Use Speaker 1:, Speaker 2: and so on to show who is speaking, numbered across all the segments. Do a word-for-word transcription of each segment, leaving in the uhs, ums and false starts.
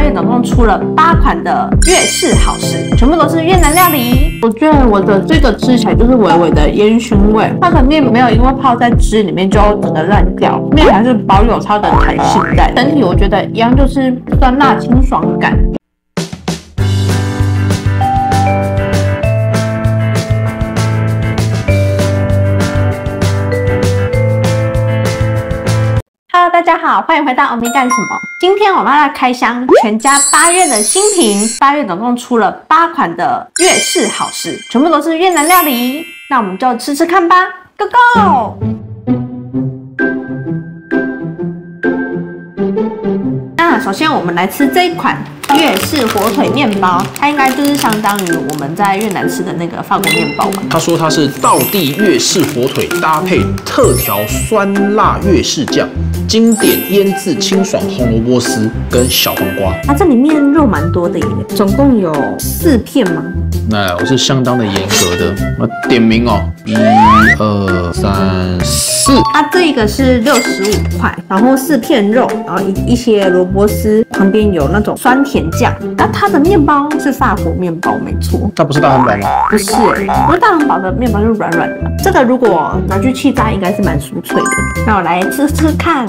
Speaker 1: 月总共出了八款的粤式好食，全部都是越南料理。我觉得我的这个吃起来就是微微的烟熏味，它的面没有因为泡在汁里面就整个烂掉，面还是保有它的弹性在。整体我觉得一样就是酸辣清爽感。 Hello， 大家好，欢迎回到欧米干什么？今天我们要来开箱全家八月的新品。八月总共出了八款的粤式好食，全部都是越南料理。那我们就吃吃看吧 ，Go Go！ 那首先我们来吃这一款粤式火腿面包，它应该就是相当于我们在越南吃的那个法国面包吧。
Speaker 2: 他说它是道地粤式火腿搭配特调酸辣粤式酱。 经典腌制清爽红萝卜丝跟小黄瓜，
Speaker 1: 它这里面肉蛮多的耶，总共有四片吗？
Speaker 2: 那我是相当的严格的，我点名哦，一、二、三、四。
Speaker 1: 它这个是六十五块，然后四片肉，然后一一些萝卜丝，旁边有那种酸甜酱。那它的面包是法国面包，没错。
Speaker 2: 它不是大汉堡吗？
Speaker 1: 不是，因为大汉堡的面包是软软的，这个如果拿去气炸，应该是蛮酥脆的。那我来吃吃看。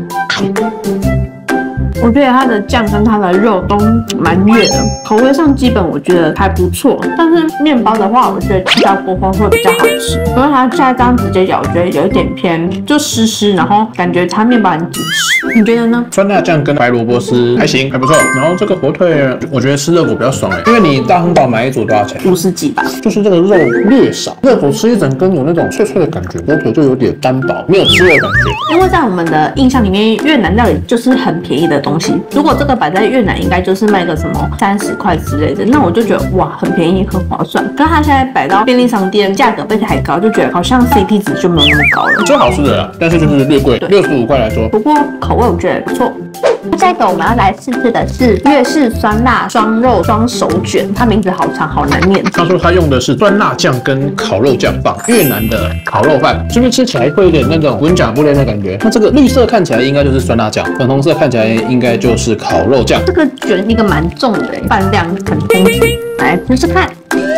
Speaker 1: 我觉得它的酱跟它的肉都蛮悦的，口味上基本我觉得还不错。但是面包的话，我觉得吃到过后会比较好吃，因为它现在这样直接咬，我觉得有一点偏就湿湿，然后感觉它面包很紧实。你觉得呢？
Speaker 2: 酸辣酱跟白萝卜丝还行，还不错。然后这个火腿，我觉得吃热狗比较爽哎，因为你大汉堡买一组多少钱？
Speaker 1: 五十几吧。
Speaker 2: 就是这个肉略少，热狗吃一整根有那种脆脆的感觉，火腿就有点单薄，没有吃肉的感觉。
Speaker 1: 因为在我们的印象里面，越南料理就是很便宜的东西。如果这个摆在越南，应该就是卖个什么三十块之类的，那我就觉得哇，很便宜，很划算。可是它现在摆到便利商店，价格被抬高，就觉得好像 C P 值就没有那么高了。
Speaker 2: 最好吃的啦，但是就是略贵，六十五块来说。
Speaker 1: 不过口味我觉得也不错。 下一个我们要来试试的是粤式酸辣双肉双手卷，它名字好长，好难念。
Speaker 2: 他说他用的是酸辣酱跟烤肉酱放越南的烤肉饭，是不是吃起来会有点那种滚甲不连的感觉？那这个绿色看起来应该就是酸辣酱，粉红色看起来应该就是烤肉酱。
Speaker 1: 这个卷一个蛮重的，饭量很充足，来试试看。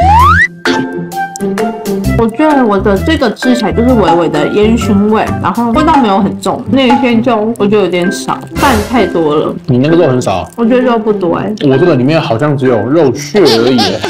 Speaker 1: 我觉得我的这个吃起来就是微微的烟熏味，然后味道没有很重，那一片就我觉得有点少，饭太多了。
Speaker 2: 你那个肉很少，
Speaker 1: 我觉得肉不多哎、欸。
Speaker 2: 我这个里面好像只有肉屑而已、欸。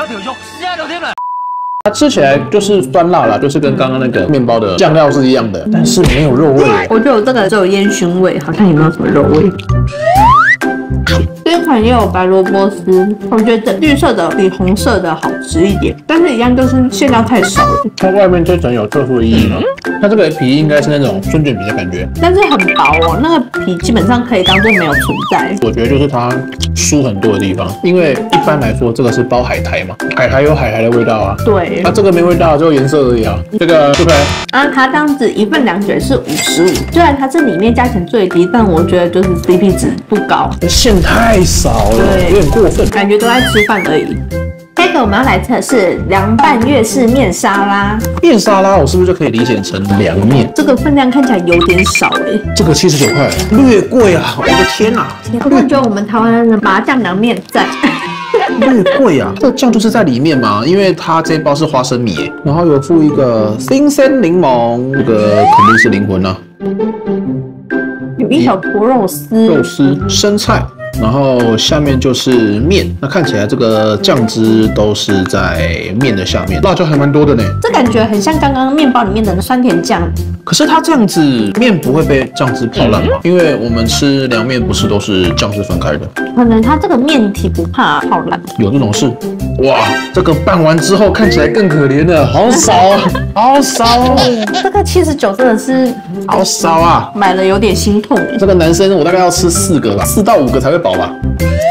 Speaker 2: 它吃起来就是酸辣啦，就是跟刚刚那个面包的酱料是一样的，但是没有肉味、欸。
Speaker 1: 我觉得我这个只有烟熏味，好像也没有什么肉味。 这一款也有白萝卜丝，我觉得绿色的比红色的好吃一点，但是一样就是馅料太少了。
Speaker 2: 它外面这层有特殊的意义吗？它这个皮应该是那种春卷皮的感觉，
Speaker 1: 但是很薄哦，那个皮基本上可以当做没有存在。
Speaker 2: 我觉得就是它酥很多的地方，因为一般来说这个是包海苔嘛，海苔有海苔的味道啊。对，它这个没味道，只有颜色而已啊。这个对不对？
Speaker 1: 啊，它这样子一份两卷是五十五，虽然它是里面价钱最低，但我觉得就是 C P 值不高，
Speaker 2: 馅太少了，有点过分，
Speaker 1: 感觉都在吃饭而已。 下一个我们要来吃的是凉拌粤式面沙拉。
Speaker 2: 面沙拉我是不是就可以理解成凉面？
Speaker 1: 这个分量看起来有点少哎、欸。
Speaker 2: 这个七十九块，略贵啊！我的天哪、啊！
Speaker 1: 我感觉我们台湾人的麻酱凉面赞。
Speaker 2: 略贵啊！这个酱就是在里面嘛，因为它这一包是花生米，然后有附一个新鲜柠檬，这个肯定是灵魂啊。
Speaker 1: 有一小坨肉丝，
Speaker 2: 肉丝、生菜。 然后下面就是面，那看起来这个酱汁都是在面的下面，辣椒还蛮多的呢。
Speaker 1: 这感觉很像刚刚面包里面的酸甜酱。
Speaker 2: 可是它这样子面不会被酱汁泡烂吗？因为我们吃凉面不是都是酱汁分开的。
Speaker 1: 可能它这个面体不怕泡烂。
Speaker 2: 有这种事？哇，这个拌完之后看起来更可怜了，好少啊，好少哦。
Speaker 1: 这个七十九真的是
Speaker 2: 好少啊，
Speaker 1: 买了有点心痛。
Speaker 2: 这个男生我大概要吃四个吧，四到五个才会饱吧。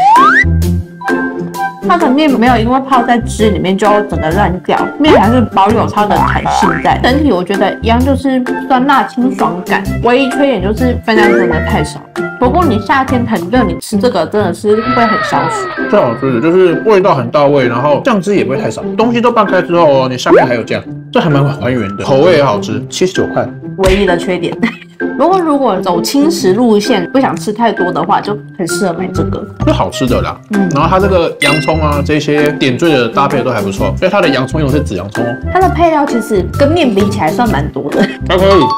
Speaker 1: 它的面没有因为泡在汁里面就整个烂掉，面还是保有它的弹性在。整体我觉得一样就是酸辣清爽感，唯一缺点就是分量真的太少。不过你夏天很热，你吃这个真的是会很消暑。
Speaker 2: 最好吃的就是味道很到位，然后酱汁也不会太少。东西都拌开之后，你下面还有酱，这还蛮还原的，口味也好吃，七十九块。
Speaker 1: 唯一的缺点。 如果如果走轻食路线，不想吃太多的话，就很适合买这个，
Speaker 2: 是好吃的啦。
Speaker 1: 嗯，
Speaker 2: 然后它这个洋葱啊，这些点缀的搭配都还不错，所以它的洋葱用的是紫洋葱哦。
Speaker 1: 它的配料其实跟面比起来算蛮多的，
Speaker 2: 还可以。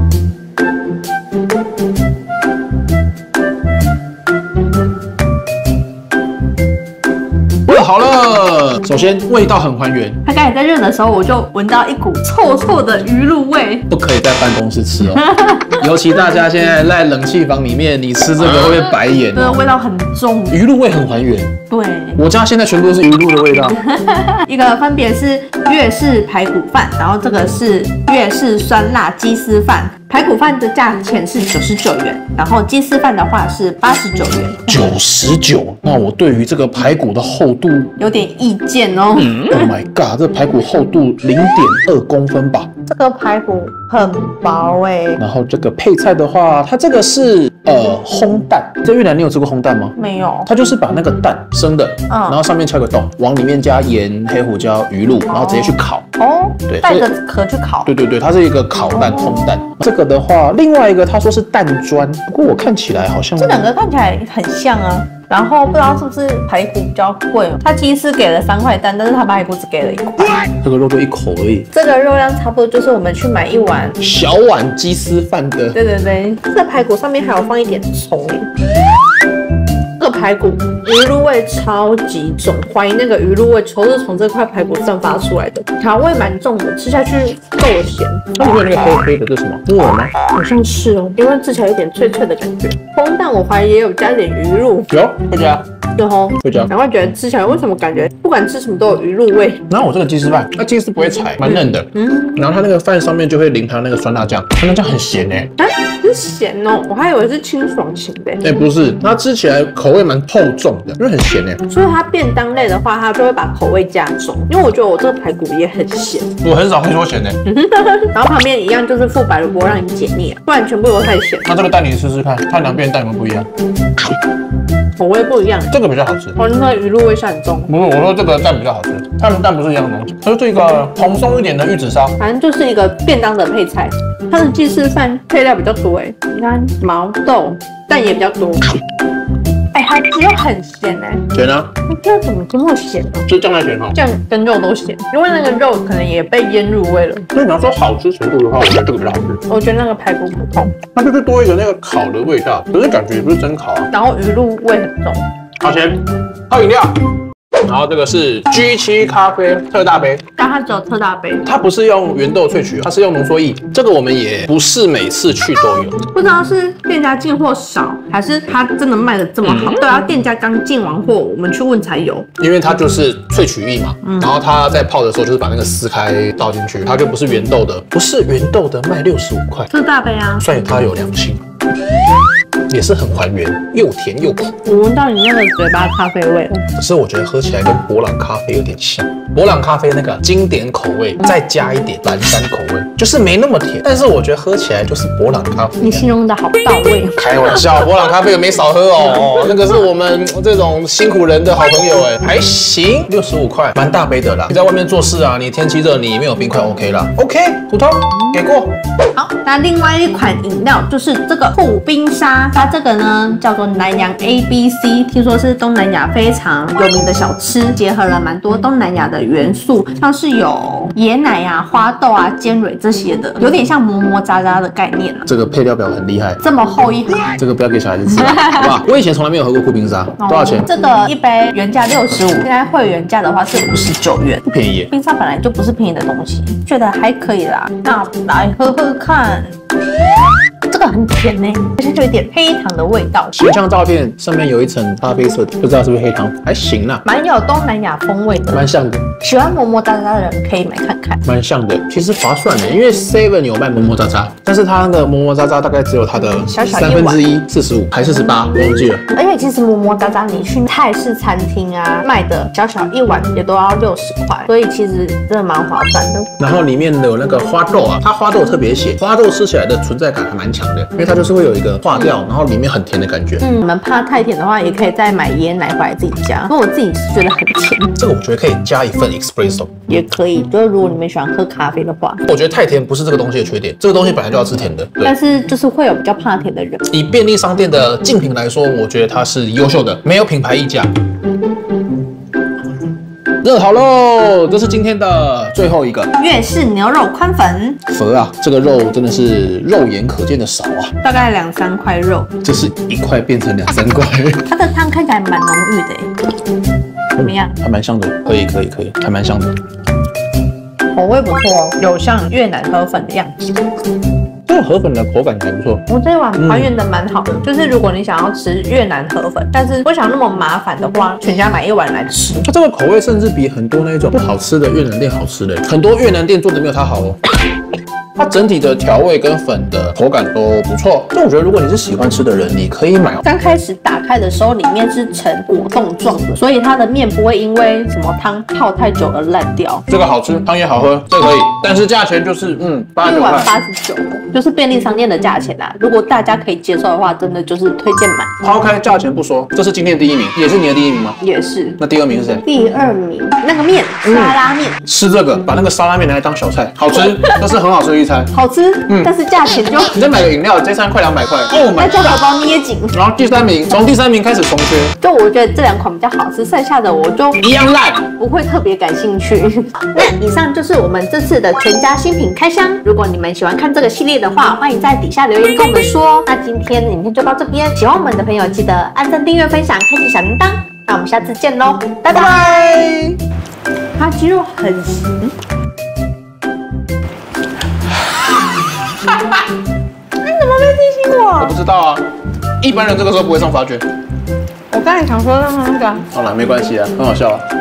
Speaker 2: 好了，首先味道很还原。
Speaker 1: 它刚才在热的时候，我就闻到一股臭臭的鱼露味，
Speaker 2: 不可以在办公室吃哦，尤其大家现在在冷气房里面，你吃这个会被白眼、哦。
Speaker 1: 这个味道很重，
Speaker 2: 鱼露味很还原。
Speaker 1: 对，
Speaker 2: 我家现在全部都是鱼露的味道。
Speaker 1: 一个分别是粤式排骨饭，然后这个是粤式酸辣鸡丝饭。排骨饭的价钱是九十九元，然后鸡丝饭的话是八十九元。
Speaker 2: 九十九，那我对于这个排骨的厚度
Speaker 1: 有点意见哦。
Speaker 2: Oh my god， 这排骨厚度零点二公分吧？
Speaker 1: 这个排骨很薄哎、欸。
Speaker 2: 然后这个配菜的话，它这个是呃烘蛋。在越南你有吃过烘蛋吗？
Speaker 1: 没有。
Speaker 2: 它就是把那个蛋生的，
Speaker 1: 嗯，
Speaker 2: 然后上面敲个洞，往里面加盐、黑胡椒、鱼露，然后直接去烤。
Speaker 1: 哦，
Speaker 2: 对，
Speaker 1: 带着壳去烤。
Speaker 2: 对对对，它是一个烤蛋、烘蛋。这个的话，另外一个他说是蛋砖，不过我看起来好像
Speaker 1: 这两个看起来很像啊。然后不知道是不是排骨比较贵哦，他鸡丝给了三块蛋，但是他排骨只给了一块。
Speaker 2: 这个肉就一口而已。
Speaker 1: 这个肉量差不多就是我们去买一碗
Speaker 2: 小碗鸡丝饭的。
Speaker 1: 对对对，这个排骨上面还有放一点葱耶。这个排骨鱼露味超级重，怀疑那个鱼露味都是从这块排骨散发出来的，调味蛮重的，吃下去够咸。
Speaker 2: 那里面那个黑黑的这是什么？木耳吗？
Speaker 1: 好像是哦，因为吃起来有点脆脆的感觉。烘蛋我怀疑也有加点鱼露，
Speaker 2: 有会加。
Speaker 1: 对吼，
Speaker 2: 会加。
Speaker 1: 难怪觉得吃起来为什么感觉不管吃什么都有鱼露味。
Speaker 2: 然后我这个鸡丝饭，那鸡丝不会柴，蛮嫩的。嗯。然后它那个饭上面就会淋它那个酸辣酱，酸辣酱很咸哎、
Speaker 1: 欸。啊，是咸哦，我还以为是清爽型的。
Speaker 2: 哎、欸，不是，它吃起来口味蛮厚重的，因为很咸哎。
Speaker 1: 所以它便当类的话，它就会把口味加重。因为我觉得我这个排骨也很咸，
Speaker 2: 我很少会说咸的。
Speaker 1: 然后旁边一样就是附白萝卜让你解腻，不然全部都太咸。
Speaker 2: 那这个蛋你试试看，看两边蛋有没有不一样？
Speaker 1: 口味不一样，
Speaker 2: 这个比较好吃。
Speaker 1: 哦，那个鱼露味是很重。
Speaker 2: 不是，我说这个蛋比较好吃，它们蛋不是一样的东西。它就是一个蓬松一点的玉子烧，
Speaker 1: 反正就是一个便当的配菜。它的鸡丝饭配料比较多哎，你看毛豆，蛋也比较多。哎、欸，它只有很咸哎、欸，
Speaker 2: 咸啊！
Speaker 1: 你这怎么这么咸呢、啊？
Speaker 2: 是酱太咸哈，
Speaker 1: 酱跟肉都咸，因为那个肉可能也被腌入味了。
Speaker 2: 所以你要说好吃程度的话，我觉得这个比较好吃。
Speaker 1: 我觉得那个排骨普通，
Speaker 2: 它就是多一个那个烤的味道，可是感觉也不是真烤啊。
Speaker 1: 然后鱼露味很重。
Speaker 2: 好咸，喝饮料。然后这个是 G 七 咖啡特大杯，
Speaker 1: 但它只有特大杯，
Speaker 2: 它不是用原豆萃取，它是用浓缩液。这个我们也不是每次去都有，
Speaker 1: 不知道是店家进货少，还是它真的卖的这么好。嗯、对啊，店家刚进完货，我们去问才有。
Speaker 2: 因为它就是萃取液嘛，嗯、然后它在泡的时候就是把那个撕开倒进去，它就不是原豆的，不是原豆的卖六十五块，
Speaker 1: 特大杯啊，
Speaker 2: 所以它有良心。也是很还原，又甜又苦。
Speaker 1: 我闻到你那个嘴巴咖啡味了，
Speaker 2: 可是我觉得喝起来跟伯朗咖啡有点像。伯朗咖啡那个经典口味，再加一点蓝山口味，就是没那么甜，但是我觉得喝起来就是伯朗咖啡。
Speaker 1: 你形容的好到位。
Speaker 2: 开玩笑，伯朗咖啡没少喝哦，那个是我们这种辛苦人的好朋友哎，还行，六十五块，蛮大杯的啦。你在外面做事啊，你天气热，你没有冰块 OK 啦 ，OK， 普通给过。
Speaker 1: 好，那另外一款饮料就是这个酷冰沙。它这个呢叫做南洋 A B C， 听说是东南亚非常有名的小吃，结合了蛮多东南亚的元素，像是有椰奶啊、花豆啊、尖蕊这些的，有点像磨磨渣渣的概念啊。
Speaker 2: 这个配料表很厉害，
Speaker 1: 这么厚一盒，
Speaker 2: 这个不要给小孩子吃了，好不好？我以前从来没有喝过酷冰沙，多少钱？
Speaker 1: 这个一杯原价六十五，现在会员价的话是五十九元，
Speaker 2: 不便宜耶。
Speaker 1: 冰沙本来就不是便宜的东西，觉得还可以啦。那来喝喝看。这个很甜呢，而且就有点黑糖的味道。
Speaker 2: 形象照片上面有一层咖啡色，不知道是不是黑糖，还行啦，
Speaker 1: 蛮有东南亚风味的，
Speaker 2: 蛮像的。
Speaker 1: 喜欢磨磨渣渣的人可以买看看，
Speaker 2: 蛮像的。其实划算的，因为 Seven 有卖磨磨渣渣，但是它的磨磨渣渣大概只有它的三分之一，四十五还是十八，我忘记了。
Speaker 1: 而且其实磨磨渣渣你去泰式餐厅啊卖的小小一碗也都要六十块，所以其实真的蛮划算的。
Speaker 2: 然后里面有那个花豆啊，它花豆特别咸，花豆吃起来的存在感还蛮强的，因为它就是会有一个化掉，然后里面很甜的感觉。
Speaker 1: 嗯，你们怕太甜的话，也可以再买椰奶回来自己加。因为我自己是觉得很甜，
Speaker 2: 这个我觉得可以加一份 espresso，
Speaker 1: 也可以。就是如果你们喜欢喝咖啡的话，
Speaker 2: 我觉得太甜不是这个东西的缺点，这个东西本来就要吃甜的。对，
Speaker 1: 但是就是会有比较怕甜的人。
Speaker 2: 以便利商店的竞品来说，我觉得它是优秀的，没有品牌溢价。热好喽，这是今天的最后一个
Speaker 1: 粤式牛肉宽粉。
Speaker 2: 佛啊，这个肉真的是肉眼可见的少啊，
Speaker 1: 大概两三块肉，
Speaker 2: 这是一块变成两三块。
Speaker 1: 它的汤看起来蛮浓郁的耶，怎么样？
Speaker 2: 还蛮香的，可以可以可以，还蛮香的，
Speaker 1: 口味不错哦，有像越南河粉的样子。
Speaker 2: 这个河粉的口感还不错。
Speaker 1: 我这一碗还原的蛮好的，嗯、就是如果你想要吃越南河粉，但是不想那么麻烦的话，全家买一碗来吃。
Speaker 2: 它这个口味甚至比很多那种不好吃的越南店好吃嘞，很多越南店做的没有它好哦。它整体的调味跟粉的口感都不错，但我觉得如果你是喜欢吃的人，你可以买。
Speaker 1: 刚开始打开的时候，里面是呈果冻状的，所以它的面不会因为什么汤泡太久而烂掉。
Speaker 2: 这个好吃，汤也好喝，这个可以，但是价钱就是嗯八十九块，
Speaker 1: 一碗八十九，就是便利商店的价钱啦。如果大家可以接受的话，真的就是推荐买。
Speaker 2: 抛开价钱不说，这是今天的第一名，也是你的第一名吗？
Speaker 1: 也是。
Speaker 2: 那第二名是谁？
Speaker 1: 第二名那个面沙拉面，
Speaker 2: 嗯、吃这个把那个沙拉面拿来当小菜，好吃，这是很好吃的一餐，
Speaker 1: 好吃。嗯，但是价钱就
Speaker 2: 你再买个饮料，这餐快两百块哦，
Speaker 1: 大家荷包捏紧。
Speaker 2: 然后第三名，从第三名开始重缺，
Speaker 1: 就我觉得这两款比较好吃，剩下的我就
Speaker 2: 一样烂，
Speaker 1: 不会特别感兴趣。那以上就是我们这次的全家新品开箱。如果你们喜欢看这个系列的话，欢迎在底下留言跟我们说。那今天影片就到这边，喜欢我们的朋友记得按赞、订阅、分享、开启小铃铛。那我们下次见喽，拜拜。拜它鸡肉很实。你怎么没提醒我？
Speaker 2: 我不知道啊，一般人这个时候不会上发卷。
Speaker 1: 我刚才想说让他那个。
Speaker 2: 好了，没关系啊，很好笑啊。